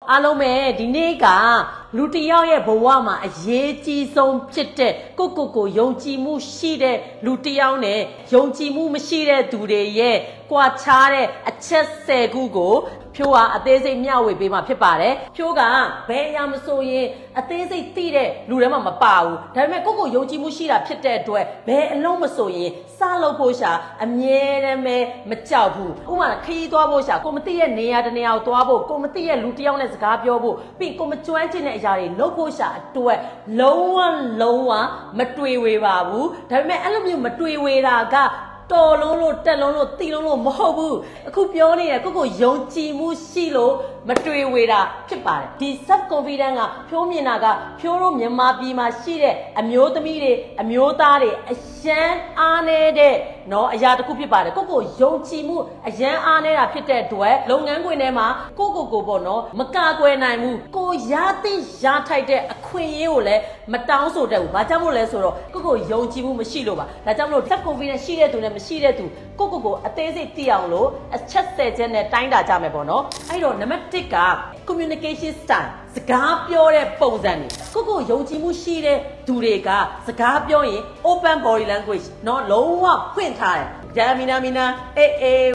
အားလုံးပဲဒီနေ့ကလူတစ်ယောက်ရဲ့ဘဝမှာအရေးကြီးဆုံးဖြစ်တဲ့ကိုယုံကြည်မှုရှိတဲ့လူတစ်ယောက်နဲ့ယုံကြည်မှုမရှိတဲ့သူတွေရဲ့ကွာခြားတဲ့အချက်10ခုကိုဖြိုးကအသေးစိတ်မျှဝေပေးမှာဖြစ်ပါတယ်ဖြိုးကဘယ်အရာမဆိုရင်အသေးစိတ်သိတဲ့လူတွေမှမပါဘူးဒါပေမဲ့ကိုယုံကြည်မှုရှိတာဖြစ်တဲ့အတွက်ဘယ်အလုံးမဆိုရင်စလုပ်ဖို့ရှာအမြဲတမ်းပဲမကြောက်ဘူးဥပမာခရီးသွားဖို့ရှာကိုမသိရဲ့နေရာတနေရာကိုသွားဖို့ကိုမသိရဲ့လူတစ်ယောက်နဲ့စကားပြောဖို့ပြီးကိုမကျွမ်းကျင်တဲ့အရာတွေလုပ်ဖို့ရှာအတွက်လုံးဝမတွေ့ဝေပါဘူးဒါပေမဲ့အဲ့လိုမျိုးမတွေ့ဝေတာကတော်လုံးလို့တက်လုံးလို့တီလုံးလို့မဟုတ်ဘူးအခုပြောနေရကိုယုံကြည်မှုရှိလို့မတွေ့ဝေတာဖြစ်ပါတယ်ဒီ self confidence ကဖြိုးမြင်တာကဖြိုးတို့မြန်မာပြည်မှာရှိတဲ့အမျိုးသမီးတွေအမျိုးသားတွေအရှမ်းအားနေတဲ့နော်အရာတစ်ခုဖြစ်ပါတယ်ကိုယုံကြည်မှုအရန်အားနေတာဖြစ်တဲ့အတွက်လုပ်ငန်းခွင်ထဲမှာကိုပေါ့နော်မကာကွယ်နိုင်ဘူးကိုရသိရထိုက်တဲ့အခွင့်အရေးကိုလည်းမတောင်းဆိုတတ်ဘူးဘာကြောင့်မို့လဲဆိုတော့ကိုယုံကြည်မှုမရှိလို့ပါဒါကြောင့်မလို့ self confidence ရှိတဲ့သူနဲ့မရှိတဲ့သူကိုအသေးစိတ်သိအောင်လို့အချက်10ချက်နဲ့တိုင်းတာကြမယ်ပေါ့နော်အဲ့တော့နံပါတ်1က communication style စကားပြောတဲ့ပုံစံတွေကိုယုံကြည်မှုရှိတဲ့သူတွေကစကားပြောရင် open body language เนาะလုံးဝဖွင့်ထားတယ်ဂျာမီနာအေးအဲ့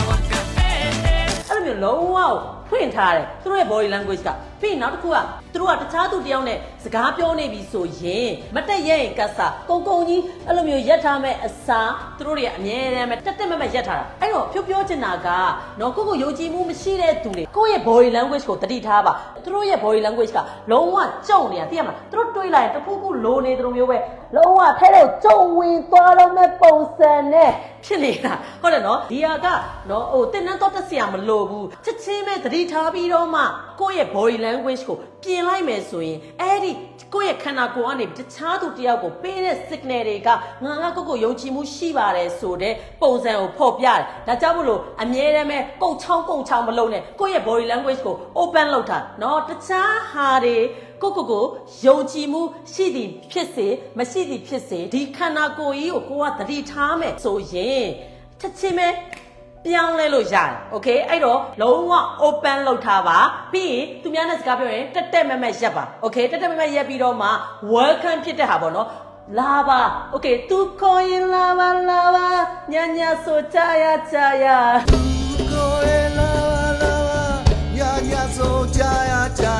လိုမျိုးလုံးဝဖွင့်ထားတယ်သူတို့ရဲ့ body language ကပြီးနောက်တစ်ခုကသူတို့ကတခြားသူတယောက်နဲ့စကားပြောနေပြီဆိုရင်မတက်ရဲ့ရင်ကတ်စာကုန်းကြီးအဲ့လိုမျိုးရက်ထားမဲ့အစားသူတို့တွေအမြဲတမ်းပဲတက်မရက်ထားတာအဲ့တော့ပြောချင်တာကနော်ကိုယုံကြည်မှုမရှိတဲ့သူတွေကိုယ့်ရဲ့ body language ကိုတတိထားပါသူတို့ရဲ့ body language ကလုံးဝကြုံနေတာသိရမလားသူတို့တွေးလိုက်ရင်တခုလိုနေသူတို့မျိုးပဲလုံးဝထဲထဲကြုံဝင်သွားတော့မဲ့ပုံစံနဲ့ဖြစ်နေတာဟုတ်တယ်နော်ဒီဟာကနော်တင်နှန်းတော့တက်စရာမလိုဘူးချက်ချင်းပဲတတိထားပြီးတော့မှကိုယ့်ရဲ့ body language ကိုပြင်လိုက်မယ်ဆိုရင်အဲ့ဒီကိုယ့်ရဲ့ခန္ဓာကိုယ်ကနေတခြားသူတယောက်ကိုပေးတဲ့ signal တွေကငါကိုယုံကြည်မှုရှိပါတယ်ဆိုတဲ့ပုံစံကိုဖော်ပြတယ်ဒါကြောင့်မို့လို့အမြဲတမ်းပဲကုတ်ချောင်းမလုပ်နဲ့ကိုယ့်ရဲ့ body language ကို open လုပ်ထားနော်တခြားဟာတွေကိုယုံကြည်မှုရှိသည်ဖြစ်စေမရှိသည်ဖြစ်စေဒီခန္ဓာကိုယ်ကြီးကိုကသတိထားမယ်ဆိုရင်ချက်ချင်းပဲပြောင်းလဲလို့ရတယ်โอเคအဲ့တော့လုံးဝ open လုပ်ထားပါပြီးရင်သူများနဲ့စကားပြောရင်တက်မက်ရက်ပါโอเคတက်မက်ရက်ပြီးတော့မှ welcome ဖြစ်တဲ့ဟာပေါ့နော်လာပါโอเคသူခေါ်ရင်လာပါညဆိုကြရသူခေါ်ရင်လာပါညဆိုကြရ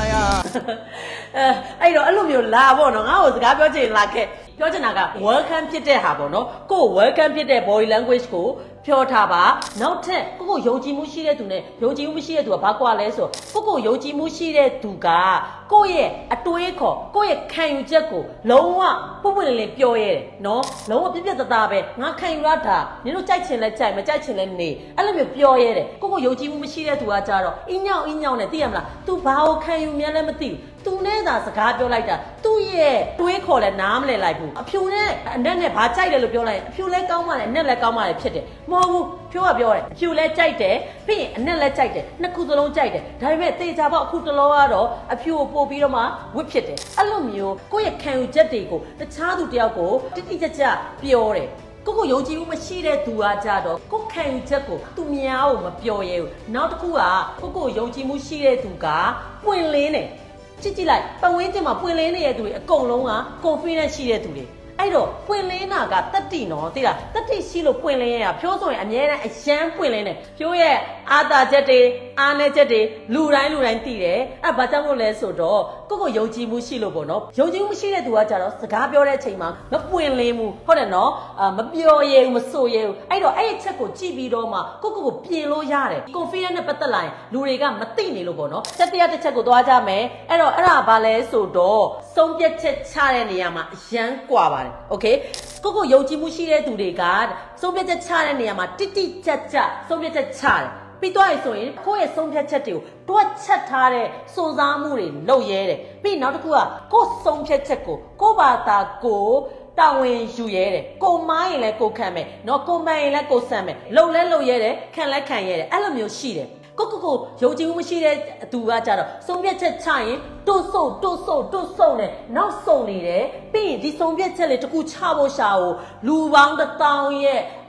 အဲ့တော့အဲ့လိုမျိုးလာပေါ့နော်ငါ့ကိုစကားပြောချင်လာခဲ့ပြောချင်တာက welcome ဖြစ်တဲ့ဟာပေါ့နော်ကို welcome ဖြစ်တဲ့ body language ကိုပြောထားပါနောက်ထပ်ကိုယုံကြည်မှုရှိတဲ့သူနဲ့ယုံကြည်မှုမရှိတဲ့သူကဘာကွာလဲဆိုကိုယုံကြည်မှုရှိတဲ့သူကကိုရဲ့အတွေးခေါ်ကိုရဲ့ခံယူချက်ကိုလုံးဝပွင့်လင်းပြောရဲတယ်နော်လုံးဝပြတ်သားပဲငါခံယူရတာနင်တို့ကြိုက်ချင်လဲကြိုက်မကြိုက်ချင်လဲနေအဲ့လိုမျိုးပြောရဲတယ်ကိုယုံကြည်မှုမရှိတဲ့သူကကြတော့အင်းညောင်းနဲ့သိရမလား तू ဘာကိုခံယူမြန်လဲမသိဘူးသူနဲ့သာစကားပြောလိုက်တာသူ့ရဲ့တွေးခေါ်လဲနားမလဲလိုက်ဘူးအဖြူနဲ့အနက်နဲ့ဘာကြိုက်တယ်လို့ပြောလိုက်ရင်အဖြူလဲကောင်းမှလည်းအနက်လဲကောင်းမှလည်းဖြစ်တယ်မဟုတ်ဘူးဖြိုးကပြောတယ်အဖြူလဲကြိုက်တယ်ပြီးရင်အနက်လဲကြိုက်တယ်နှစ်ခုစလုံးကြိုက်တယ်ဒါပေမဲ့တေချာပေါ့အခုတလောကတော့အဖြူကိုပို့ပြီးတော့မှဝစ်ဖြစ်တယ်အဲ့လိုမျိုးကိုယ့်ရဲ့ခံယူချက်တွေကိုတခြားသူတယောက်ကိုတိကျပြောတယ်ကိုယုံကြည်မှုမရှိတဲ့သူကကြတော့ကိုခံယူချက်ကိုသူများကိုမပြောရဲဘူးနောက်တစ်ခုကကိုယုံကြည်မှုရှိတဲ့သူကပွင့်လင်းတယ်ကြည့်လိုက်ပတ်ဝန်းကျင်မှာပွင့်လင်းနေတဲ့သူတွေအကုန်လုံးက confidence ရှိတဲ့သူတွေအဲ့တော့ပွင့်လင်းတာကတတိနော်သိလားတတိရှိလို့ပွင့်လင်းရတာဖြိုးဆိုရင်အများနဲ့အရန်ပွင့်လင်းတယ်ဖြိုးရဲ့အာသာချက်တွေအားနည်းချက်တွေလူတိုင်းသိတယ်အဲ့ဘာကြောင့်လို့လဲဆိုတော့ကိုယုံကြည်မှုရှိလို့ပေါ့နော်ယုံကြည်မှုမရှိတဲ့သူကကြတော့စကားပြောတဲ့အချိန်မှာမပွင့်လင်းဘူးဟုတ်တယ်နော်မပြောရဲဘူးမဆိုရဲဘူးအဲ့တော့အဲ့ဒီချက်ကိုကြည့်ပြီးတော့မှကိုပြင်လို့ရတယ် confidence နဲ့ပတ်သက်လာရင်လူတွေကမသိနေလို့ပေါ့နော်တစ်ချက်ကိုသွားကြမယ်အဲ့တော့အဲ့ဒါဘာလဲဆိုတော့ဆုံးဖြတ်ချက်ချတဲ့နေရာမှာအရန်ကွာပါတယ်โอเคကိုယုံကြည်မှုရှိတဲ့သူတွေကဆုံးဖြတ်ချက်ချတဲ့နေရာမှာတိကျဆုံးဖြတ်ချက်ချတယ်ပြီးတော့ဆိုရင်ကိုယ့်ရဲ့ဆုံးဖြတ်ချက်တွေကိုတွက်ချက်ထားတဲ့စုံစမ်းမှုတွေလုပ်ရဲတယ်ပြီးနောက်တစ်ခုကကိုယ့်ဆုံးဖြတ်ချက်ကိုဘာသာကိုတာဝန်ယူရဲတယ်ကိုမိုင်းရင်လည်းကိုခံမယ်နော်ကိုမိုင်းရင်လည်းကိုဆန့်မယ်လုပ်ရဲတယ်ခံလဲခံရဲတယ်အဲ့လိုမျိုးရှိတယ်ကိုယုံကြည်မှုမရှိတဲ့သူကကြတော့ဆုံးဖြတ်ချက်ချရင်တွတ်ဆုပ်နဲ့နောက်ဆုံးနေတယ်ပြီးရင်ဒီဆုံးဖြတ်ချက်လေးတခုချဖို့ရှာကိုလူပေါင်း1000ရဲ့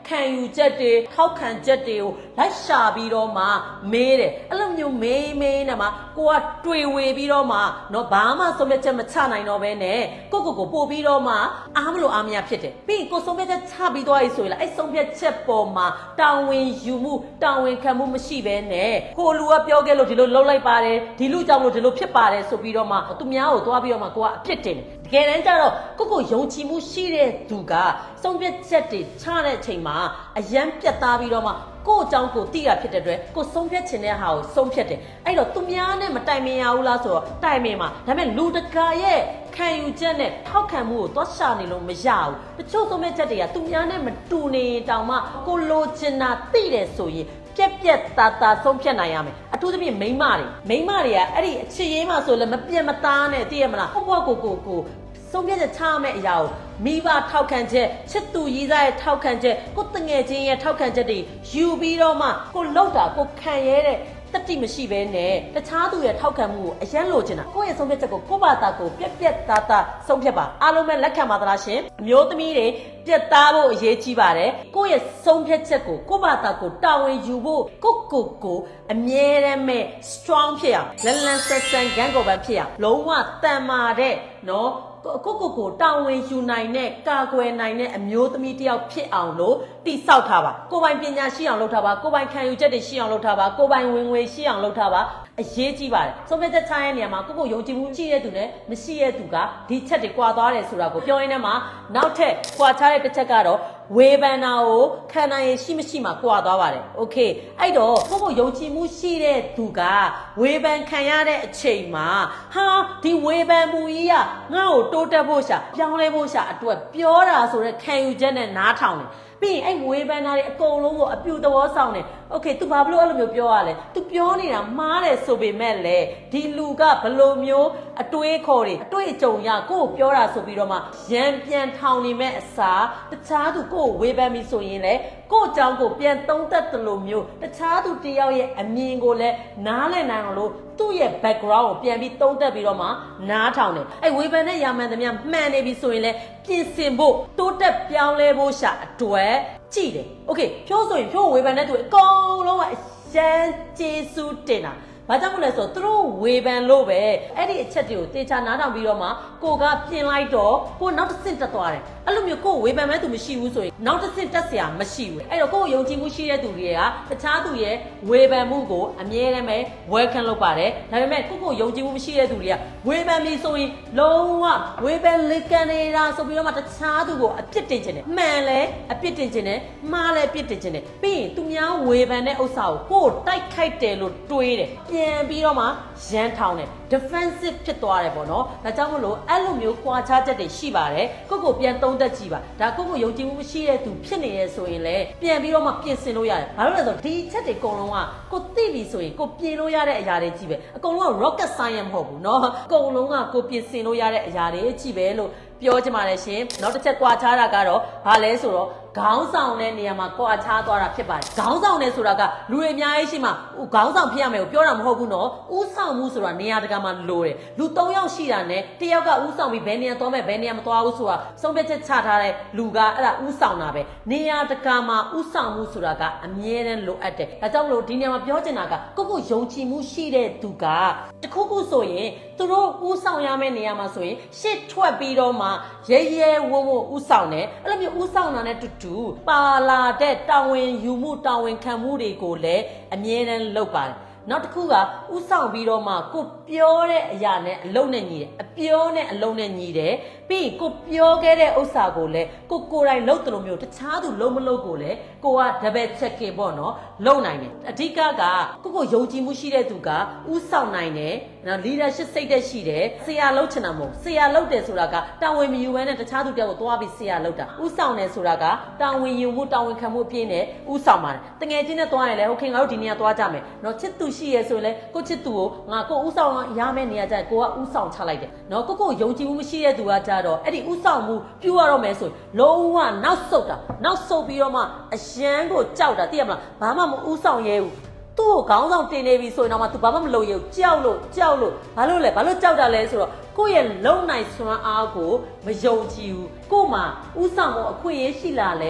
ခံယူချက်တွေထောက်ခံချက်တွေကိုလိုက်ရှာပြီးတော့မှမေးတယ်အဲ့လိုမျိုးမေးနေမှာကိုကတွေ့ဝေပြီးတော့မှနော်ဘာမှဆုံးဖြတ်ချက်မချနိုင်တော့ဘဲနဲ့ကိုပို့ပြီးတော့မှအားမလို့အားမရဖြစ်တယ်ပြီးကိုဆုံးဖြတ်ချက်ချပြီးသွားပြီဆိုရင်လည်းအဲ့ဆုံးဖြတ်ချက်ပေါ်မှာတာဝန်ယူမှုတာဝန်ခံမှုမရှိဘဲနဲ့ကိုလူကပြောခဲ့လို့ဒီလိုလှုပ်လိုက်ပါတယ်ဒီလူကြောင့်လို့ဒီလိုဖြစ်ပါတယ်ဆိုပြီးတော့မှသူများကိုသွားပြီးတော့မှကိုကအပြစ်တင်တယ်တကယ်တမ်းကျတော့ကိုယုံကြည်မှုရှိတဲ့သူကဆုံးဖြတ်ချက်တွေချတဲ့အချိန်မှာအယမ်းပြတ်သားပြီးတော့မှကိုအကြောင်းကိုသိရဖြစ်တဲ့အတွက်ကိုဆုံးဖြတ်ခြင်းတဲ့ဟာကိုဆုံးဖြတ်တယ်အဲ့တော့သူများနဲ့မတိုင်ပင်ရဘူးလားဆိုတော့တိုင်ပင်မှာဒါပေမဲ့လူတကာရဲ့ခံယူချက်နဲ့ထောက်ခံမှုကိုသွားရှာနေလို့မရဘူးတချို့ဆုံးဖြတ်ချက်တွေကသူများနဲ့မတူနေတောင်မှကိုလိုချင်တာသိတယ်ဆိုရင်ပြက်သားဆုံးဖြတ်နိုင်ရမယ်အထူးသဖြင့်မိန်းမတွေကအဲ့ဒီအချစ်ရေးမှဆိုလည်းမပြတ်မသားနဲ့သိရမလားကိုဆုံးဖြတ်ချက်ချမဲ့အရာကိုမိဘထောက်ခံချက်ချစ်သူရည်စားရဲ့ထောက်ခံချက်ကိုတငယ်ချင်းရဲ့ထောက်ခံချက်တွေယူပြီးတော့မှကိုလောက်တာကိုခံရတဲ့တတိမရှိဘဲနဲ့တခြားသူရဲ့ထောက်ခံမှုကိုအရင်လိုချင်တာကိုယ့်ရဲ့ဆုံးဖြတ်ချက်ကိုကိုယ့်ဘာသာကိုပြက်သားဆုံးဖြတ်ပါအားလုံးပဲလက်ခံပါသလားရှင်အမျိုးသမီးတွေပြက်သားဖို့အရေးကြီးပါတယ်ကိုယ့်ရဲ့ဆုံးဖြတ်ချက်ကိုကိုယ့်ဘာသာကိုတာဝန်ယူဖို့ကိုအမြဲတမ်းမဲ့ strong ဖြစ်အောင်လန်ဆက်ဆန်ဂန်းကိုပန်းဖြစ်အောင်လုံးဝတန်မာတဲ့နော်ကိုတာဝန်ယူနိုင်တဲ့ကာကွယ်နိုင်တဲ့အမျိုးသမီးတယောက်ဖြစ်အောင်လို့တိဆောက်ထားပါကိုယ်ပိုင်ပညာရှိအောင်လုပ်ထားပါကိုယ်ပိုင်ခံယူချက်တွေရှိအောင်လုပ်ထားပါကိုယ်ပိုင်ဝင်ငွေရှိအောင်လုပ်ထားပါအရေးကြီးပါတယ်ဆုံးဖြတ်ချက်ချတဲ့နေရာမှာကိုယုံကြည်မှုရှိတဲ့သူနဲ့မရှိတဲ့သူကဒီချက်တွေကွာသွားတယ်ဆိုတာကိုပြောရင်းနဲ့မှာနောက်ထပ်ကွာခြားတဲ့တစ်ချက်ကတော့ဝေဖန်တာကိုခံနိုင်ရရှိမရှိမှကွာသွားပါတယ်โอเคအဲ့တော့ကိုယုံကြည်မှုရှိတဲ့သူကဝေဖန်ခံရတဲ့အချိန်မှာဟာဒီဝေဖန်မှုကြီးကငါ့ကိုတိုးတက်ဖို့ရှာပြောင်းလဲဖို့ရှာအတွက်ပြောတာဆိုတဲ့ခံယူချက်နဲ့နားထောင်တယ်ပြီးရင်အဲ့ဝေဖန်တာတွေအကုန်လုံးကိုအပြူသဘောဆောင်တယ်โอเค तू ဘာလို့အဲ့လိုမျိုးပြောရလဲ तू ပြောနေတာမှားတယ်ဆိုပေမဲ့လေဒီလူကဘလို့မျိုးအတွေးခေါ်တွေအတွေ့အကြုံရကိုကိုပြောတာဆိုပြီးတော့မှရံပြန်ထောင်နေမဲ့အစားတခြားသူကိုဝေဖန်ပြီးဆိုရင်လေကိုအကြောင်းကိုပြန်သုံးသပ်တယ်လို့မျိုးတခြားသူတယောက်ရဲ့အမြင်ကိုလည်းနားလည်နိုင်အောင်လို့သူ့ရဲ့ background ကိုပြန်ပြီးသုံးသပ်ပြီးတော့မှနားထောင်တယ်အဲ့ဝေဖန်တဲ့ရာမှန်သမျှမှန်နေပြီဆိုရင်လေပြင်ဆင်ဖို့တိုးတက်ပြောင်းလဲဖို့ရှာအတွက်ကြည့်တယ်โอเคဖြိုးဆိုရင်ဖြိုးဝေဖန်တဲ့သူအကုန်လုံးကအရန်ကျေးဇူးတင်တာဘာကြောင့်မလဲဆိုတော့သူတို့ဝေဖန်လို့ပဲအဲ့ဒီအချက်တွေကိုတေချာနားထောင်ပြီးတော့မှကိုကပြင်လိုက်တော့ကိုနောက်တစ်ဆင့်တက်သွားတယ်အဲ့လိုမျိုးကိုဝေဖန်မဲ့သူမရှိဘူးဆိုရင်နောက်တစ်ဆင့်တက်เสียမရှိဘူးအဲ့တော့ကိုယုံကြည်မှုရှိတဲ့သူတွေကတခြားသူရဲ့ဝေဖန်မှုကိုအမြဲတမ်းပဲ welcome လုပ်ပါတယ်ဒါပေမဲ့ကိုယုံကြည်မှုမရှိတဲ့သူတွေကဝေဖန်ပြီးဆိုရင်လုံးဝဝေဖန်လက်ကန်နေတာဆိုပြီးတော့မှတခြားသူကိုအပြစ်တင်ခြင်းနဲ့မှန်လဲအပြစ်တင်ခြင်းနဲ့မှားလဲအပြစ်တင်ခြင်းနဲ့ပြီးရင်သူများဝေဖန်တဲ့ဥစ္စာကိုတိုက်ခိုက်တယ်လို့တွေးတယ်ပြန်ပြီးတော့မှရန်ထောင်တယ် defensive ဖြစ်သွားတယ်ပေါ့နော်ဒါကြောင့်မလို့အဲ့လိုမျိုးကွာခြားချက်တွေရှိပါတယ်ကိုပြန်သုံးသက်ကြည့်ပါဒါကိုယုံကြည်မှုမရှိတဲ့သူဖြစ်နေရဲဆိုရင်လည်းပြန်ပြီးတော့မှပြင်ဆင်လို့ရတယ်ဘာလို့လဲဆိုတော့ဒီချက်တွေအကုန်လုံးကကိုသိပြီဆိုရင်ကိုပြင်လို့ရတဲ့အရာတွေကြီးပဲအကုန်လုံးက rocket science မဟုတ်ဘူးเนาะအကုန်လုံးကကိုပြင်ဆင်လို့ရတဲ့အရာတွေကြီးပဲလို့ပြောချင်ပါတယ်ရှင်နောက်တစ်ချက်ကွာခြားတာကတော့ဘာလဲဆိုတော့ခေါင်းဆောင်တဲ့နေရာမှာကွာခြားသွားတာဖြစ်ပါတယ်ခေါင်းဆောင်နေဆိုတာကလူတွေအများကြီးရှိမှခေါင်းဆောင်ဖြစ်ရမယ်ကိုပြောတာမဟုတ်ဘူးနော်ဥဆောင်မှုဆိုတာနေရာတကာမှာလိုတယ်လူ၃ယောက်ရှိတာနဲ့တစ်ယောက်ကဥဆောင်ပြီးဘယ်နေရာသွားမယ်ဘယ်နေရာမသွားဘူးဆိုတာဆုံးဖြတ်ချက်ချထားတဲ့လူကအဲ့ဒါဥဆောင်တာပဲနေရာတကာမှာဥဆောင်မှုဆိုတာကအမြဲတမ်းလိုအပ်တယ်ဒါကြောင့်မလို့ဒီနေရာမှာပြောချင်တာကကိုယုံကြည်မှုရှိတဲ့သူကတခုခုဆိုရင်သူတို့ဥဆောင်ရမယ့်နေရာမှာဆိုရင်ရှစ်ထွက်ပြီးတော့မှရဲဝုန်းဥဆောင်တယ်အဲ့လိုမျိုးဥဆောင်တာနဲ့တူပါလာတဲ့တာဝန်ယူမှုတာဝန်ခံမှုတွေကိုလည်းအမြဲတမ်းလုပ်ပါတယ်နောက်တစ်ခုကဥဆောင်ပြီးတော့မှကိုပြောတဲ့အရာနဲ့အလုံးနဲ့ညီတယ်အပြောနဲ့အလုံးနဲ့ညီတယ်ပြီးကိုပြောခဲ့တဲ့ဥစ္စာကိုလည်းကိုယ်တိုင်လုပ်တယ်လို့မျိုးတခြားသူလုံးမလုပ်ကိုလည်းကိုက double checking ပေါ့နော်လုပ်နိုင်တယ်အဓိကကကိုယုံကြည်မှုရှိတဲ့သူကဥဆောင်နိုင်တယ်နော် leadership စိတ်သက်ရှိတယ်ဆရာလုပ်ချင်တာမဟုတ်ဆရာလုပ်တယ်ဆိုတာကတာဝန်မယူဘဲနဲ့တခြားသူတယောက်ကိုသွားပြီးဆရာလုပ်တာဥဆောင်တယ်ဆိုတာကတာဝန်ယူမှုတာဝန်ခံမှုအပြည့်နဲ့ဥဆောင်ပါတယ်တကယ်ချင်းနဲ့သွားရင်လည်း okay ငါတို့ဒီနေရာသွားကြမယ်နော်ချစ်သူရှိရဲဆိုရင်လည်းကိုချစ်သူကိုငါကိုဥဆောင်ရမယ့်နေရာကျရင်ကိုကဥဆောင်ချလိုက်တယ်နော်ကိုယုံကြည်မှုမရှိတဲ့သူကကြတော့အဲ့ဒီဥဆောင်မှုပြုရတော့မယ်ဆိုရင်လုံးဝနောက်ဆုတ်တာနောက်ဆုတ်ပြီးတော့မှအရန်ကိုကြောက်တာသိရမလားဘာမှမဥဆောင်ရဲဘူးသူ့ကိုခေါင်းဆောင်တင်နေပြီဆိုရင်တော့မှ तू ဘာမှမလုပ်ရဘူးကြောက်လို့ဘာလို့လဲဘာလို့ကြောက်တာလဲဆိုတော့ကိုယ့်ရဲ့လုံနိုင်စွမ်းအားကိုမယုံကြည်ဘူးကို့မှာဥဆောင်မှုအခွင့်အရေးရှိလာလဲ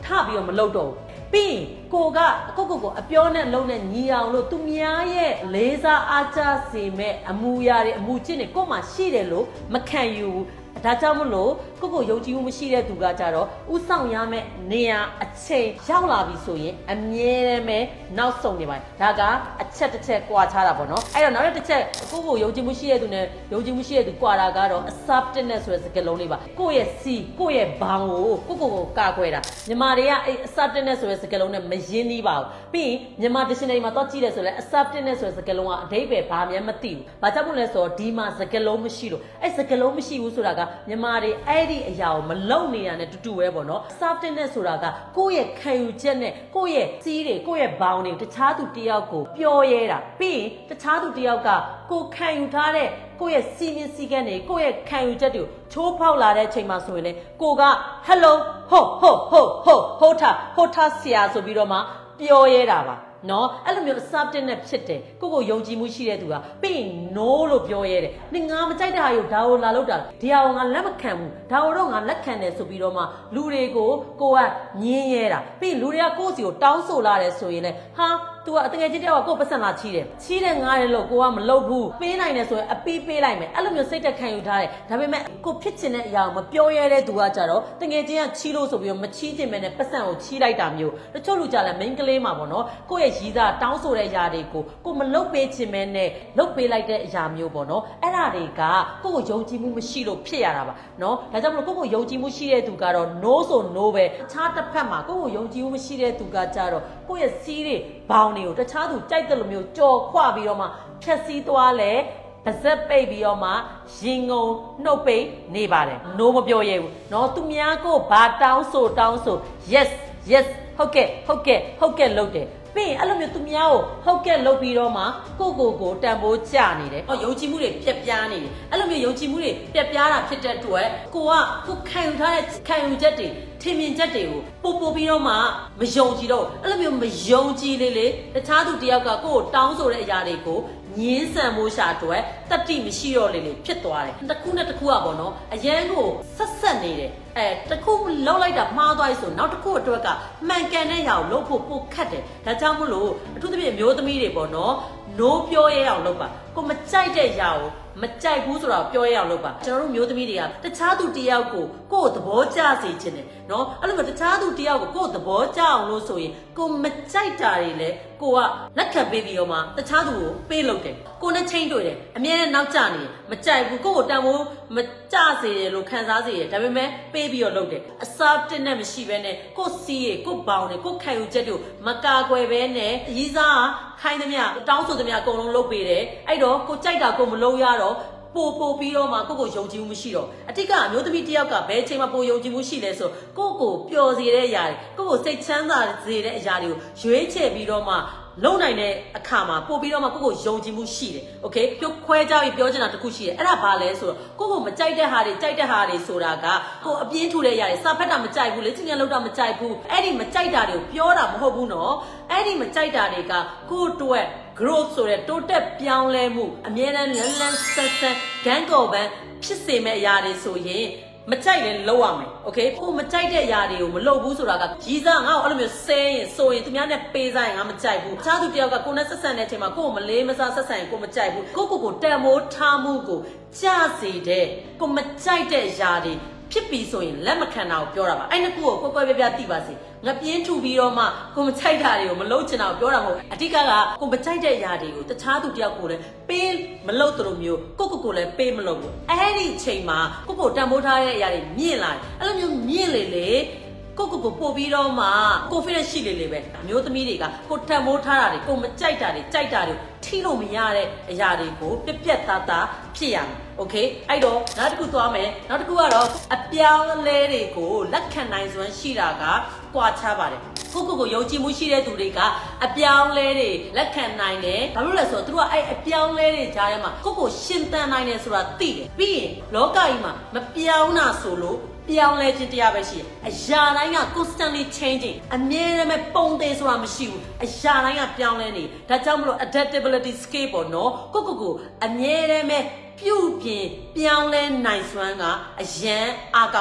ပြီးတော့မလုပ်တော့ပြီးကိုအပြောနဲ့လုံးနဲ့ညီအောင်လို့သူများရဲ့လေးစားအားကျစေမဲ့အမူအရာတွေအမူကျင့်တွေကိုမှရှိတယ်လို့မခံယူဒါကြောင့်မလို့ကိုယုံကြည်မှုမရှိတဲ့သူကကြတော့ဥဆောင်ရမယ့်နေရာအချိန်ရောက်လာပြီဆိုရင်အမြဲတမ်းပဲနောက်ဆုံးနေပါတယ်ဒါကအချက်တစ်ချက်ကွာခြားတာပေါ့နော်အဲ့တော့နောက်တစ်ချက်ကိုယုံကြည်မှုရှိတဲ့သူနဲ့ယုံကြည်မှုရှိတဲ့သူကွာတာကတော့ assertiveness ဆိုတဲ့စကားလုံးလေးပါကိုရဲ့စီကိုရဲ့ဘောင်ကိုကာကွယ်တာမြန်မာတွေကအဲ့ assertiveness ဆိုတဲ့စကားလုံးနဲ့မရင်းနှီးပါဘူးပြီးရင်မြန်မာ dictionary မှာတော့ကြည့်တယ်ဆိုလဲ assertiveness ဆိုတဲ့စကားလုံးကအဓိပ္ပာယ်ဘာမှမသိဘူးဘာကြောင့်မို့လဲဆိုတော့ဒီမှာစကားလုံးမရှိလို့အဲ့စကားလုံးမရှိဘူးဆိုတာကမြန်မာတွေအဲ့ဒီအရာကိုမလုံနေရတဲ့တူပဲပေါ့နော် assertiveness ဆိုတာကကိုယ့်ရဲ့ခံယူချက်နဲ့ကိုယ့်ရဲ့စီးတွေကိုယ့်ရဲ့ဘောင်တွေတခြားသူတယောက်ကိုပြောရဲတာပြီးရင်တခြားသူတယောက်ကကိုခံယူထားတဲ့ကိုယ့်ရဲ့စီမင်းစည်းကမ်းတွေကိုယ့်ရဲ့ခံယူချက်တွေကိုချိုးဖောက်လာတဲ့အချိန်မှာဆိုရင်လေကိုက hello ဟုတ်ထားဆရာဆိုပြီးတော့မှပြောရဲတာပါနော်အဲ့လိုမျိုး assertive နဲ့ဖြစ်တယ်ကိုယုံကြည်မှုရှိတဲ့သူကပြီးရင် no လို့ပြောရဲတယ်နေငါမကြိုက်တဲ့ဟာကိုဒါကိုလာလောက်တာဒီဟာကိုငါလက်မခံဘူးဒါကိုတော့ငါလက်ခံတယ်ဆိုပြီးတော့မှလူတွေကိုကိုကညင်းရဲတာပြီးရင်လူတွေကကိုယ့်စီကိုတောင်းဆိုလာတယ်ဆိုရင်လေဟာသူကအတကယ်ချင်းတယောက်ကကိုယ်ပတ်စံလာချီးတယ်ငားတယ်လို့ကိုကမလုပ်ဘူးပေးနိုင်တယ်ဆိုရင်အပေးပေးလိုက်မယ်အဲ့လိုမျိုးစိတ်တက်ခံယူထားတယ်ဒါပေမဲ့ကိုဖြစ်ချင်တဲ့အရာကိုမပြောရဲတဲ့သူကကြတော့တကယ်ချင်းကချီးလို့ဆိုပြီးတော့မချီးချင်မဲနဲ့ပတ်စံကိုချီးလိုက်တာမျိုးတချို့လူကြလဲ main ကလေးမှာပေါ့နော်ကိုယ့်ရဲ့ရည်စားတောင်းဆိုတဲ့အရာတွေကိုကိုမလုပ်ပေးချင်မဲနဲ့လုပ်ပေးလိုက်တဲ့အရာမျိုးပေါ့နော်အဲ့ဒါတွေကကိုယုံကြည်မှုမရှိလို့ဖြစ်ရတာပါနော်ဒါကြောင့်မလို့ကိုယုံကြည်မှုရှိတဲ့သူကတော့ no ဆို no ပဲအခြားတစ်ဖက်မှာကိုယုံကြည်မှုမရှိတဲ့သူကကြတော့ကိုရဲ့စီးတွေဘောင်တွေကိုတခြားသူကြိုက်တဲ့လိုမျိုးကြော်ခွပြီးတော့မှဖြက်စီးသွားလဲပါဇက်ပိတ်ပြီးတော့မှရင်ငုံနှုတ်ပိတ်နေပါတယ် no မပြောရဘူးเนาะသူများကိုဘာတောင်းဆို yes ဟုတ်ကဲ့လုပ်တယ်ပြီးရင်အဲ့လိုမျိုးသူများကိုဟုတ်ကဲ့လုပ်ပြီးတော့မှကိုတန်ဖိုးကြနေတယ်ယုံကြည်မှုတွေပြက်ပြားနေတယ်အဲ့လိုမျိုးယုံကြည်မှုတွေပြက်ပြားတာဖြစ်တဲ့အတွက်ကိုခံယူထားတဲ့ခံယူချက်တွေထင်မြင်ချက်တွေကိုပို့ပြီးတော့မှမယုံကြည်တော့အဲ့လိုမျိုးမယုံကြည်လေတခြားသူတယောက်ကကိုတောင်းဆိုတဲ့အရာတွေကိုညင်းဆန်မှုရှာအတွက်တတိမရှိတော့လေဖြစ်သွားတယ်တစ်ခုနဲ့တစ်ခုอ่ะပေါ့နော်အရန်ကိုဆက်နေတယ်တစ်ခုလောက်လိုက်တာမှားသွားပြီဆိုနောက်တစ်ခုအတွက်ကမှန်ကန်တဲ့ຢာကိုလုပ်ဖို့ပိုခက်တယ်ဒါကြောင့်မလို့အထူးသဖြင့်မျိုးသမီးတွေပေါ့နော် no ပြောရအောင်လုပ်ပါကိုမကြိုက်တဲ့ຢာကိုမကြိုက်ဘူးဆိုတော့ပြောရအောင်လုပ်ပါကျွန်တော်တို့မျိုးသမီးတွေကတခြားသူတယောက်ကိုကိုယ်သဘောကျစေချင်တယ်နော်အဲ့လိုမျိုးတခြားသူတယောက်ကိုကိုယ်သဘောကျအောင်လို့ဆိုရင်ကိုမကြိုက်တာတွေလည်းကိုကလက်ခံပေးပြီးတော့မှတခြားသူကိုပေးလုပ်တယ်ကိုနဲ့ချင်းတွေ့တယ်အမြဲတမ်းနောက်ကျနေမကြိုက်ဘူးကိုကိုတန်ဖိုးမကျစေရလို့ခံစားစေရဒါပေမဲ့ပေးပြီးတော့လုပ်တယ်အစားတက်နဲ့မရှိဘဲနဲ့ကိုစီးရကိုဘောင်တွေကိုခံယူချက်တွေကိုမကာကွယ်ဘဲနဲ့အကြီးစားခိုင်းသမျှတောင်းဆိုသမျှအကုန်လုံးလုပ်ပေးတယ်အဲ့တော့ကိုကြိုက်တာကိုမလုပ်ရတော့ပို့ပြီးတော့မှကိုယုံကြည်မှုမရှိတော့အတိကအမျိုးသမီးတယောက်ကဘယ်အချိန်မှပိုယုံကြည်မှုရှိလဲဆိုကိုပျော်စေတဲ့အရာတွေကိုစိတ်ချမ်းသာစေတဲ့အရာတွေကိုရွေးချယ်ပြီးတော့မှလုံနိုင်တဲ့အခါမှာပို့ပြီးတော့မှကိုယုံကြည်မှုရှိတယ်โอเคခွဲကြပြီးပြောချင်တာတစ်ခုရှိတယ်အဲ့ဒါဘာလဲဆိုတော့ကိုမကြိုက်တဲ့ဟာတွေကြိုက်တဲ့ဟာတွေဆိုတာကကိုအပြင်းထူတဲ့အရာတွေစာဖတ်တာမကြိုက်ဘူးလေချင်းချင်းလောက်တာမကြိုက်ဘူးအဲ့ဒီမကြိုက်တာတွေကိုပြောတာမဟုတ်ဘူးနော်အဲ့ဒီမကြိုက်တာတွေကကိုအတွက် growth ဆိုတဲ့တိုးတက်ပြောင်းလဲမှုအမြဲတမ်းလန်းဆက်ဂန်းကော်ပန်းဖြစ်စေမဲ့အရာတွေဆိုရင်မကြိုက်လည်းလုပ်ရမယ်โอเคကိုမကြိုက်တဲ့အရာတွေကိုမလုပ်ဘူးဆိုတာကကြီးစားငါ့ကိုအဲ့လိုမျိုးဆဲရင်ဆိုရင်သူများနဲ့ပေးစားရင်ငါမကြိုက်ဘူးတခြားသူတယောက်ကကိုနဲ့ဆက်ဆံတဲ့အချိန်မှာကိုမလေးမစားဆက်ဆံရင်ကိုမကြိုက်ဘူးကိုတန်မိုးထားမှုကိုကြစေတဲ့ကိုမကြိုက်တဲ့အရာတွေဖြစ်ပြီဆိုရင်လက်မခံတာကိုပြောတာပါအဲ့နှစ်ခုကိုကွဲပြားသိပါစေငါပြင်းထူပြီးတော့မှကိုမကြိုက်တာတွေကိုမလုပ်ချင်တာကိုပြောတာမဟုတ်အဓိကကိုမကြိုက်တဲ့အရာတွေကိုတခြားသူတယောက်ကိုလည်းပေးမလုပ်သလိုမျိုးကိုလည်းပေးမလုပ်ဘူးအဲ့ဒီအချိန်မှာကိုတန်ဖိုးထားတဲ့အရာတွေမြင့်လာတယ်အဲ့လိုမျိုးမြင့်လေကိုပို့ပြီးတော့မှ confidence ရှိလေပဲအမျိုးသမီးတွေကကိုတန်ဖိုးထားတာတွေကိုမကြိုက်တာတွေကြိုက်တာတွေထိလို့မရတဲ့အရာတွေကိုပြက်သားဖြစ်ရမယ်โอเคအဲ့တော့နောက်တစ်ခုသွားမယ်နောက်တစ်ခုကတော့အပြောင်းအလဲတွေကိုလက်ခံနိုင်စွမ်းရှိတာကကွာခြားပါတယ်ကိုယုံကြည်မှုရှိတဲ့သူတွေကအပြောင်းလဲတွေလက်ခံနိုင်တယ်ဘာလို့လဲဆိုတော့သူတို့ကအဲ့အပြောင်းလဲတွေကြားထဲမှာကိုရှင်သန်နိုင်တယ်ဆိုတာသိတယ်ပြီးရင်လောကကြီးမှာမပြောင်းတာဆိုလို့ပြောင်းလဲခြင်းတရားပဲရှိတယ်အရာတိုင်းက constantly changing အမြဲတမ်းပုံသေးဆိုတာမရှိဘူးအရာတိုင်းကပြောင်းလဲနေဒါကြောင့်မလို့ adaptability skill ပေါ့နော်ကိုအမြဲတမ်းပြုပြင်ပြောင်းလဲနိုင်စွမ်းကအရန်အားကောင်းပါတယ်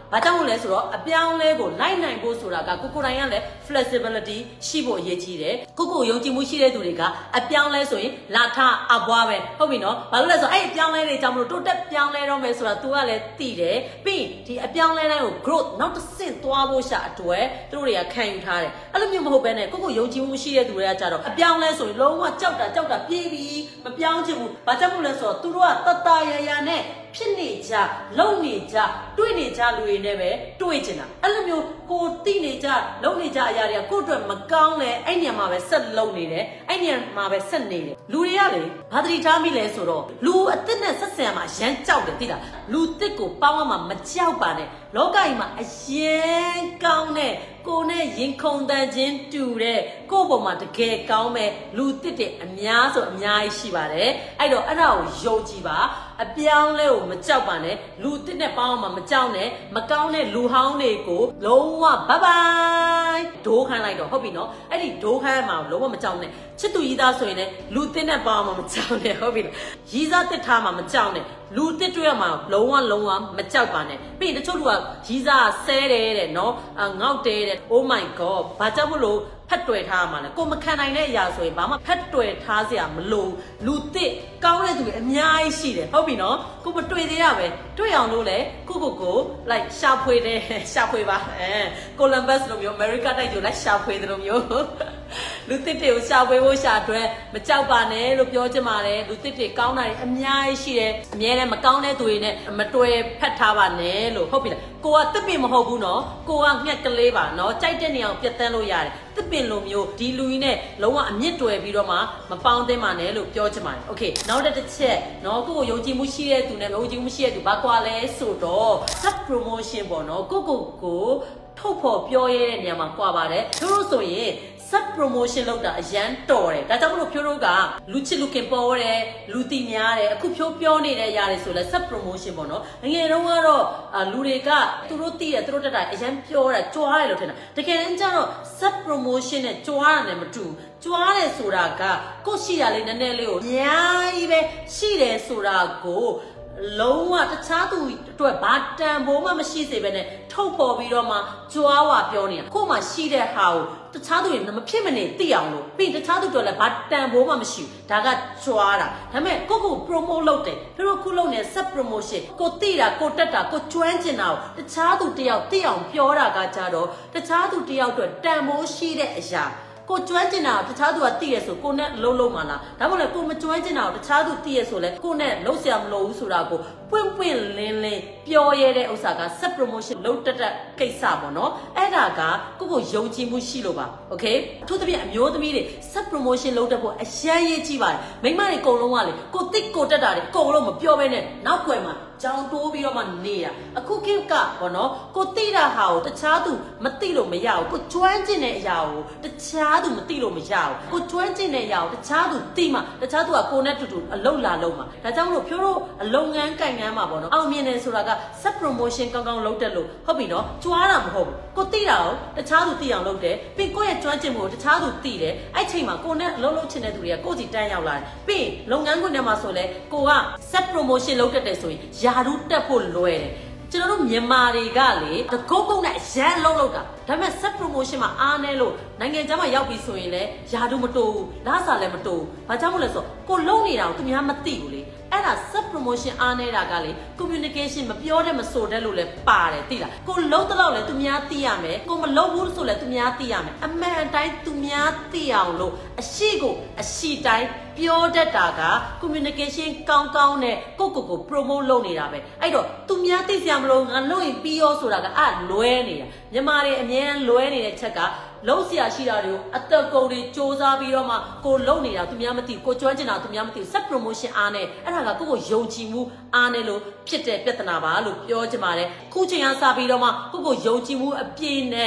ဘာကြောင့်လဲဆိုတော့အပြောင်းလဲကိုလိုက်နိုင်ဖို့ဆိုတာကကိုတိုင်းကလည်း flexibility ရှိဖို့အရေးကြီးတယ်ကိုယုံကြည်မှုရှိတဲ့သူတွေကအပြောင်းလဲဆိုရင်လာထအပွားပဲဟုတ်ပြီနော်ဘာလို့လဲဆိုတော့အဲ့အပြောင်းလဲတွေကြောင့်မလို့တိုးတက်ပြောင်းလဲတော့မယ်ဆိုတာ तू ကလည်းသိတယ်ပြီးဒီအပြောင်းလဲတိုင်းကို growth နောက်တစ်ဆင့်သွားဖို့ရှာအတွက်သူတို့တွေကခံယူထားတယ်အဲ့လိုမျိုးမဟုတ်ဘဲနဲ့ကိုယုံကြည်မှုရှိတဲ့သူတွေကကြတော့အပြောင်းလဲဆိုရင်လုံးဝကြောက်တာပြေးပြီးမပြောင်းချင်ဘူးဘာကြောင့်လို့လဲဆိုတော့သူတို့ကတရနဲ့ဖြစ်နေကြလုံနေကြတွေ့နေကြလူတွေနဲ့ပဲတွေ့ချင်တာအဲ့လိုမျိုးကိုတိနေကြလုံနေကြအရာတွေကကိုအတွက်မကောင်းလဲအဲ့ညမှာပဲဆက်လုံနေတယ်အဲ့ညမှာပဲဆက်နေတယ်လူတွေကလေဘာတတိထားမိလဲဆိုတော့လူအစ်စ်နဲ့ဆက်ဆံမှာရမ်းကြောက်တယ်သိလားလူအစ်စ်ကိုပေါင်းမှာမကြောက်ပါနဲ့လောကကြီးမှာအရင်ကောင်းတဲ့ကိုနဲ့ရင်ခုန်တန်ခြင်းတူတဲ့ကိုယ့်ပုံမှာတကယ်ကောင်းမဲ့လူအစ်စ်အများဆိုအများကြီးရှိပါတယ်အဲ့တော့အဲ့ဒါကိုယုံကြည်ပါအပြောင်းလဲကိုမကြောက်ပါနဲ့လူအစ်စ်နဲ့ပေါင်းမှာမကြောက်နဲ့မကောင်းတဲ့လူဟောင်းတွေကိုလုံးဝဘိုင်ဘိုင်ဒိုးခိုင်းလိုက်တော့ဟုတ်ပြီနော်အဲ့ဒီဒိုးခိုင်းမှာလုံးဝမကြောက်နဲ့ချစ်သူကြီးသားဆိုရင်လည်းလူအစ်စ်နဲ့ပေါင်းမှာမကြောက်နဲ့ဟုတ်ပြီနော်ရီးစားတစ်ထားမှာမကြောက်နဲ့လူတစ်တွေ့ရမှာလုံးဝမကြောက်ပါနဲ့ပြီးရင်တချို့လူကရီးစားဆဲတယ်တဲ့နော်ငေါက်တယ်တဲ့ Oh my god ဘာကြောင့်မလို့ဖက်တွယ်ထားမှာလဲကိုမခံနိုင်တဲ့အရာဆိုရင်ဘာမှဖက်တွယ်ထားစရာမလိုလူတစ်ကောင်းတဲ့သူတွေအများကြီးရှိတယ်ဟုတ်ပြီနော်ကိုမတွေ့သေးရပဲတွေ့အောင်လို့လေကိုlike ရှာဖွေတယ်ရှာဖွေပါကိုလမ်ဘတ်လိုမျိုးအမေရိကတိုက်ကျလိုက်ရှာဖွေတယ်လို့မျိုးလူတစ်တွေကိုရှာဖွေဖို့ရှာတွဲမကြောက်ပါနဲ့လို့ပြောချင်ပါတယ်လူတစ်တွေကောင်းတာတွေအများကြီးရှိတယ်အများနဲ့မကောင်းတဲ့သူတွေနဲ့မတွေ့ဖက်ထားပါနဲ့လို့ဟုတ်ပြီလားကိုကတစ်ပင်မဟုတ်ဘူးနော်ကိုကငှက်ကလေးပါနော်ကြိုက်တဲ့နေအောင်ပြတ်တန်းလို့ရတယ်တစ်ပင်လိုမျိုးဒီလူကြီးနဲ့လုံးဝအမြင့်တွယ်ပြီးတော့မှမပေါင်းသင်းပါနဲ့လို့ပြောချင်ပါတယ်โอเคနောက်တစ်ချက်နော်ကိုယုံကြည်မှုရှိတဲ့သူနဲ့ယုံကြည်မှုရှိတဲ့သူဘာကွာလဲဆိုတော့ sub promotion ပေါ့နော်ကိုထုတ်ဖို့ပြောရတဲ့နေရာမှာကွာပါတယ်တို့ဆိုရင်sub promotion လုပ်တာအရန်တော်တယ်ဒါကြောင့်မလို့ဖြိုးတို့ကလူချစ်လူခင်ပေါ်တယ်လူတီများတယ်အခုဖြိုးပြောနေတဲ့ຢာတွေဆိုလဲ sub promotion ပေါ့နော်ငယ်တုန်းကတော့လူတွေကသူတို့တီးတယ်သူတို့တက်တာအရန်ပြောတာကြွားတယ်လို့ထင်တာတကယ်တမ်းကျတော့ sub promotion နဲ့ကြွားတာနဲ့မတူကြွားတယ်ဆိုတာကကိုရှိရလေးနည်းနည်းလေးကိုအများကြီးပဲရှိတယ်ဆိုတာကိုလုံးဝတခြားသူအတွက်ဘာတန်ဖိုးမှမရှိစေဘဲနဲ့ထုတ်ဖော်ပြီးတော့မှကြွားဝါပြောနေတာကို့မှာရှိတဲ့ဟာကိုတခြားသူတွေမဖြစ်မနေသိအောင်လို့ပြီးတခြားသူတွေလည်းဘာတန်ဖိုးမှမရှိဘူးဒါကကြွားတာဒါပေမဲ့ကို promote လုပ်တယ်တို့ခုလုပ်နေ sub promotion ကိုသိတာကိုတက်တာကိုကျွမ်းကျင်တာကိုတခြားသူတယောက်သိအောင်ပြောတာကကြတော့တခြားသူတယောက်အတွက်တန်ဖိုးရှိတဲ့အရာကိုကျွမ်းကျင်တာတခြားသူကသိရဆိုကိုနဲ့လုံးမှာလားဒါမှမဟုတ်ကိုမကျွမ်းကျင်တာတခြားသူသိရဆိုလဲကိုနဲ့လုံးဆရာမလို့ဘူးဆိုတာကိုပွင့်လင်းပြောရတဲ့ဥစ္စာက sub promotion လုံးတက်ကိစ္စပေါ့နော်အဲ့ဒါကကိုယုံကြည်မှုရှိလို့ပါโอเคအထူးသဖြင့်အမျိုးသမီးတွေ sub promotion လုံးတက်ဖို့အရန်ရေးကြီးပါတယ်မိန်းမတွေအကုန်လုံးကလေကိုသိကိုတက်တာတွေအကုန်လုံးမပြောဘဲနဲ့နောက်ွယ်မှာကြောင်တိုးပြီးတော့မှနေတာအခုခေတ်ကပေါ့နော်ကိုသိတာဟာကိုတခြားသူမသိလို့မရဘူးကိုကျွမ်းကျင်တဲ့အရာကိုတခြားသူမသိလို့မရဘူးကိုကျွမ်းကျင်တဲ့အရာကိုတခြားသူသိမှတခြားသူကကိုနဲ့တူတူအလုပ်လာလုပ်မှာဒါကြောင့်မလို့ဖြိုးတို့အလုပ်ငန်းကင်ငန်းမှာပေါ့နော်အောင်မြင်တယ်ဆိုတာက sub promotion ကောင်းကောင်းလုပ်တယ်လို့ဟုတ်ပြီနော်ကြွားတာမဟုတ်ဘူးကိုသိတာကိုတခြားသူသိအောင်လုပ်တယ်ပြီးကိုရဲ့ကျွမ်းကျင်မှုကိုတခြားသူသိတယ်အဲ့ချိန်မှာကိုနဲ့အလုပ်လုပ်ချင်တဲ့သူတွေကကိုစီတန်းရောက်လာတယ်ပြီးလုပ်ငန်းခွင်ထဲမှာဆိုလဲကိုက sub promotion လုပ်တတ်တယ်ဆိုရင်ယာရုတက်ဖို့လွယ်တယ်ကျွန်တော်တို့မြန်မာတွေကလေတကုတ်ကုတ်နဲ့ရန်လုံးတာဒါပေမဲ့ sub promotion မှာအားနည်းလို့နိုင်ငံခြားမှာရောက်ပြီဆိုရင်လည်းယာတို့မတိုးဘူးလစာလည်းမတိုးဘူးဘာကြောင့်မလဲဆိုတော့ကိုလုံးနေတာကိုသူများမသိဘူးလေအဲ့ဒါ sub promotion အားနေတာကလေ communication မပြောတဲ့မဆိုတဲ့လို့လည်းပါတယ်သိလားကိုလုံးတော့လည်းသူများသိရမယ်ကိုမလုံးဘူးဆိုလည်းသူများသိရမယ်အမှန်အတိုင်းသူများသိအောင်လို့အရှိကိုအရှိတိုင်းပြောတတ်တာက communication ကောင်းနဲ့ကို promote လုပ်နေတာပဲအဲ့တော့သူများသိစရာမလိုငါလုပ်ရင်ပြီးရောဆိုတာကလွဲနေတာမြန်မာတွေအများလွဲနေတဲ့ချက်ကလုံးဆရာရှိတာတွေကိုအသက်ကုန်တွေစ조사ပြီးတော့မှကိုလုံနေတာသူများမသိကိုကျွမ်းကျင်တာသူများမသိ sub promotion အားနဲ့အဲ့ဒါကကိုယုံကြည်မှုအားနဲ့လို့ဖြစ်တဲ့ပြဿနာပါလို့ပြောချင်ပါတယ်ခုချိန်ကစပြီးတော့မှကိုယုံကြည်မှုအပြည့်နဲ့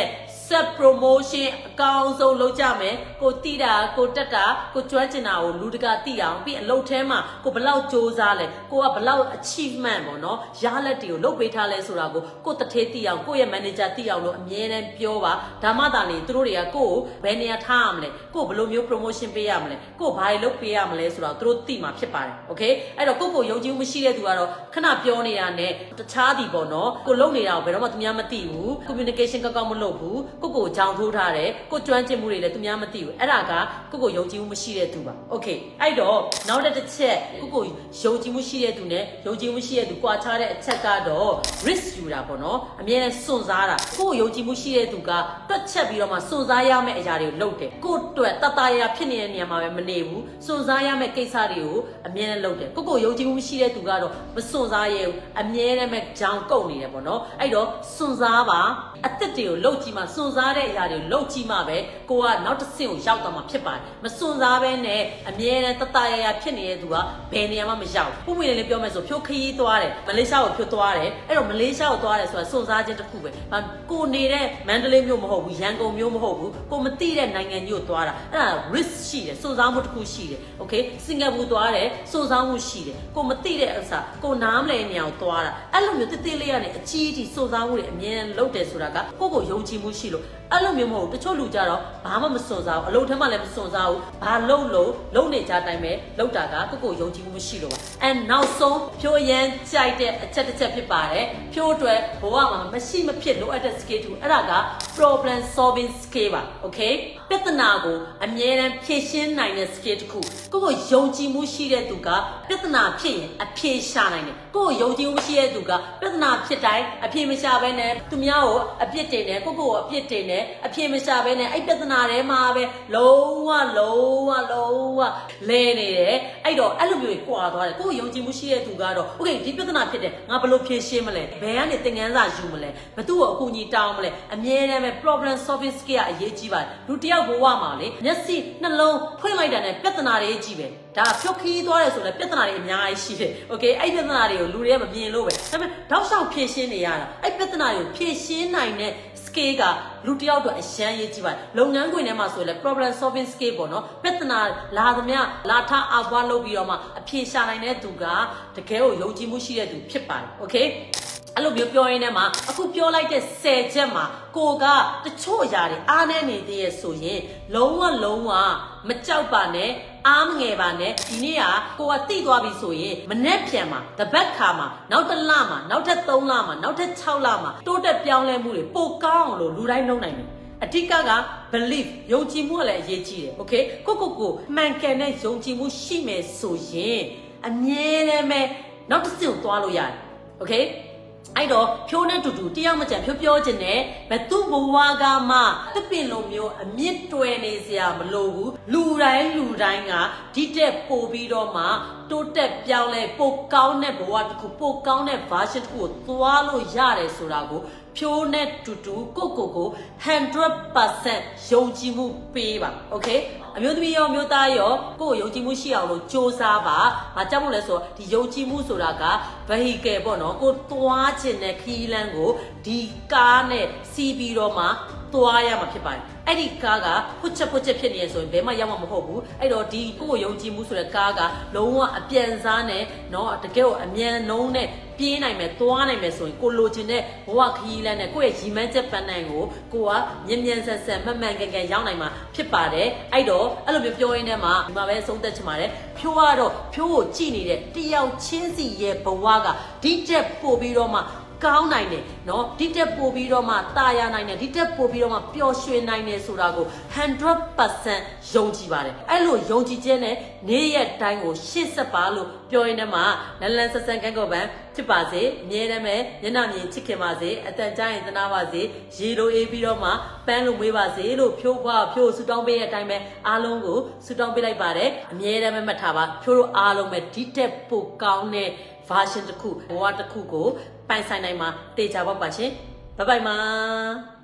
set promotion အကောင်းဆုံးလုပ်ကြမယ်ကိုတိတာကိုတက်တာကိုကျွမ်းကျင်တာကိုလူတကာသိအောင်ပြီးအလုပ်ထဲမှာကိုဘလောက်စူးစမ်းလဲကိုကဘလောက် achievement ပေါ့နော်ရလက်တွေကိုလုပ်ပေးထားလဲဆိုတာကိုတထေးသိအောင်ကိုရဲ့ manager သိအောင်လို့အမြဲတမ်းပြောပါဒါမှသာလေသူတို့တွေကကိုဘယ်နေရာထားရမလဲကိုဘယ်လိုမျိုး promotion ပေးရမလဲကိုဘာတွေလုပ်ပေးရမလဲဆိုတော့သူတို့သိမှာဖြစ်ပါတယ် okay အဲ့တော့ကိုယုံကြည်မှုမရှိတဲ့သူကတော့ခဏပြောနေတာနဲ့တခြားသည်ပေါ့နော်ကိုလုပ်နေတာကိုဘယ်တော့မှသူများမသိဘူး communication ကောက်မလုပ်ဘူးကိုကြောင်ထိုးထားတယ်ကိုကျွမ်းကျင်မှုတွေလည်းသူများမသိဘူးအဲ့ဒါကကိုယုံကြည်မှုမရှိတဲ့သူပါ okay အဲ့တော့နောက်တစ်ချက်ကိုယုံကြည်မှုရှိတဲ့သူနဲ့ယုံကြည်မှုရှိတဲ့သူကွာခြားတဲ့အချက်ကတော့ risk ယူတာပေါ့နော်အမြဲတမ်းစွန့်စားတာကိုယုံကြည်မှုရှိတဲ့သူကတွက်ချက်ပြီးတော့မှစွန့်စားရမယ့်အရာတွေကိုလုပ်တယ်ကိုအတွက်တတရာဖြစ်နေတဲ့နေရာမှာပဲမနေဘူးစွန့်စားရမယ့်ကိစ္စတွေကိုအမြဲတမ်းလုပ်တယ်ကိုယုံကြည်မှုမရှိတဲ့သူကတော့မစွန့်စားရဘူးအမြဲတမ်းပဲကြောင်ကုတ်နေတယ်ပေါ့နော်အဲ့တော့စွန့်စားပါအသက်တွေကိုလုပ်ကြည့်မှစွန့်စားတဲ့အရာတွေကိုလုပ်ကြည့်မှပဲကိုကနောက်တစ်ဆင့်ကိုရောက်သွားမှာဖြစ်ပါတယ်မစွန့်စားဘဲနဲ့အမြဲတမ်းတတရာဖြစ်နေတဲ့သူကဘယ်နေရာမှမရောက်ဘူးပုံမှန်လေးပြောမယ်ဆိုဖြိုးခရီးသွားတယ်မလေးရှားကိုဖြိုးသွားတယ်အဲ့တော့မလေးရှားကိုသွားတယ်ဆိုတာစွန့်စားခြင်းတစ်ခုပဲကိုနေတဲ့မန္တလေးမြို့မဟုတ်ဘူးရန်ကုန်မြို့မဟုတ်ဘူးကိုမသိတဲ့နိုင်ငံကြီးကိုသွားတာအဲ့ဒါ risk ရှိတယ်စွန့်စားမှုတစ်ခုရှိတယ် okay စင်ကာပူသွားတယ်စွန့်စားမှုရှိတယ်ကိုမသိတဲ့အစားကိုနားမလည်နေအောင်သွားတာအဲ့လိုမျိုးတိလေးကနေအကြီးအထိစွန့်စားမှုတွေအမြဲတမ်းလုပ်တယ်ဆိုတာကကိုယုံကြည်မှုရှိလို့အဲ့လိုမျိုးမဟုတ်ဘူးတချို့လူကြတော့ဘာမှမစွန့်စားဘူးအလုပ်ထဲမှာလည်းမစွန့်စားဘူးဘာလုပ်နေကြတိုင်းပဲလုပ်တာကကိုယုံကြည်မှုမရှိလို့ပါand နောက်ဆုံးဖြိုးရမ်းကြိုက်တဲ့အချက်တစ်ချက်ဖြစ်ပါတယ်ဖြိုးအတွက်ဘဝမှာမရှိမဖြစ်လိုအပ်တဲ့ skill တူအဲ့ဒါက problem solving skill ပါ okay ပြဿနာကိုအမြဲတမ်းဖြေရှင်းနိုင်တဲ့ skill တစ်ခုကိုယုံကြည်မှုရှိတဲ့သူကပြဿနာဖြစ်ရင်အဖြေရှာနိုင်တယ်ကိုယုံကြည်မှုရှိတဲ့သူကပြဿနာဖြစ်တိုင်းအဖြေမရှာဘဲနဲ့သူများကိုအပြစ်တင်တယ်ကိုအပြစ်တင်တယ်အဖြေမရှာဘဲနဲ့အဲ့ပြဿနာထဲမှာပဲလုံးဝလဲနေတယ်အဲ့တော့အဲ့လိုမျိုးကွာသွားတယ်ကိုယုံကြည်မှုရှိတဲ့သူကတော့ okay ဒီပြဿနာဖြစ်တယ်ငါဘယ်လိုဖြေရှင်းမလဲဘယ်ကနေသင်ခန်းစာယူမလဲဘသူ့ကိုအကူအညီတောင်းမလဲအမြဲတမ်းပဲ problem solving skill ကအရေးကြီးပါတယ်လူတယောက်ဘဝမှာလေမျက်စိနှလုံးဖွင့်လိုက်တာနဲ့ပြဿနာတွေကြီးပဲဒါဖြုတ်ခီးသွားတယ်ဆိုလည်းပြဿနာတွေအများကြီးရှိတယ် okay အဲ့ပြဿနာတွေကိုလူတွေကမမြင်လို့ပဲဒါပေမဲ့တောက်လျှောက်ဖြေရှင်းနေရတာအဲ့ပြဿနာတွေကိုဖြေရှင်းနိုင်တဲ့ skill ကလူတယောက်တော့အရန်ရေးကြည့်ပါလုပ်ငန်းခွင်ထဲမှာဆိုရင်လည်း problem solving skill ပေါ့နော်ပြဿနာလာသမျှလာထားအပွားလုပ်ပြီးတော့မှအဖြေရှာနိုင်တဲ့သူကတကယ်ကိုယုံကြည်မှုရှိတဲ့သူဖြစ်ပါတယ် okay အဲ့လိုပြောရင်းနဲ့မှာအခုပြောလိုက်တဲ့10ချက်မှာကိုကတချို့အရာတွေအားနေနေသေးရဲ့ဆိုရင်လုံးဝမကြောက်ပါနဲ့အားမငယ်ပါနဲ့ဒီနေ့ကကိုကတိသွားပြီဆိုရင်မနဲ့ပြန်မှာတပတ်ခါမှာနောက်တစ်လမှာနောက်ထပ်3လမှာနောက်ထပ်6လမှာတိုးတက်ပြောင်းလဲမှုတွေပိုကောင်းအောင်လို့လူတိုင်းလုပ်နိုင်တယ်အဓိက belief ယုံကြည်မှုကလည်းအရေးကြီးတယ် okay ကိုမှန်ကန်တဲ့ယုံကြည်မှုရှိမယ်ဆိုရင်အမြဲတမ်းပဲနောက်တစ်ဆင့်ကိုသွားလို့ရတယ် okayအဲ့တော့ဖြိုးနဲ့တူတယောက်မကြံဖြိုးပြောခြင်းနဲ့ဘသူ့ဘဝကမှတပင်လိုမျိုးအမြင့်တွယ်နေစရာမလိုဘူးလူတိုင်းကဒီတက်ပို့ပြီးတော့မှတိုးတက်ပြောင်းလဲပိုကောင်းတဲ့ဘဝတစ်ခုပိုကောင်းတဲ့ version တစ်ခုကိုသွားလို့ရတယ်ဆိုတာကိုဖြိုးနဲ့တူကို 100% ယုံကြည်မှုပေးပါ okay အမျိုးသမီးရောအမျိုးသားရောကိုယုံကြည်မှုရှိအောင်လို့စ조사ပါမကြောက်မို့လဲဆိုဒီယုံကြည်မှုဆိုတာက vehicle ပေါ့နော်ကိုသွားခြင်းတဲ့ခီးလန်းကိုဒီကားနဲ့စီးပြီးတော့မှသွားရမှာဖြစ်ပါတယ်အဲ့ဒီကားကဖွချက်ဖြစ်နေရဆိုရင်ဘယ်မှရောက်မှာမဟုတ်ဘူးအဲ့တော့ဒီကိုယုံကြည်မှုဆိုတဲ့ကားကလုံးဝအပြန်စားနဲ့เนาะတကယ်ကိုအမြန်နှုံးနဲ့ပြေးနိုင်မယ်သွားနိုင်မယ်ဆိုရင်ကိုလိုချင်တဲ့ဘဝခီးလန်းနဲ့ကိုယ့်ရဲ့ရည်မှန်းချက်ပန်းနိုင်ကိုကမြန်ဆန်မှန်ကန်ရောက်နိုင်မှာဖြစ်ပါတယ်အဲ့တော့အဲ့လိုပြောရင်းနဲ့မှဒီမှာပဲဆုံးသက်ချင်ပါတယ်ဖြိုးကတော့ဖြိုးကိုကြည့်နေတဲ့တယောက်ချင်းစီရဲ့ဘဝကဒီတက်ပို့ပြီးတော့မှကောင်းနိုင်တယ်เนาะဒီတက်ပို့ပြီးတော့မှတာယာနိုင်တယ်ဒီတက်ပို့ပြီးတော့မှပျော်ရွှင်နိုင်တယ်ဆိုတာကို 100% ယုံကြည်ပါတယ်အဲ့လိုယုံကြည်ခြင်းနဲ့နေ့ရက်တိုင်းကိုရှေ့ဆက်ပါလို့ပြောရင်းနဲ့မှလန်ဆက်ဆန်ကန်းကောပန်ဖြစ်ပါစေအမြဲတမ်းပဲညနာမြင်ချစ်ခင်ပါစေအတန်ကြားရင်သနာပါစေရေလိုအေးပြီးတော့မှပန်းလို့မွေးပါစေလို့ဖြိုးဆူတောင်းပေးတဲ့အတိုင်းပဲအားလုံးကိုဆူတောင်းပေးလိုက်ပါတယ်အမြဲတမ်းပဲမှတ်ထားပါဖြိုးတို့အားလုံးပဲဒီတက်ပို့ကောင်းတဲ့ version တစ်ခုဘဝတစ်ခုကိုပိုင်ဆိုင်နိုင်မှာတေချာပါပါရှင်ဘိုင်ဘိုင်ပါ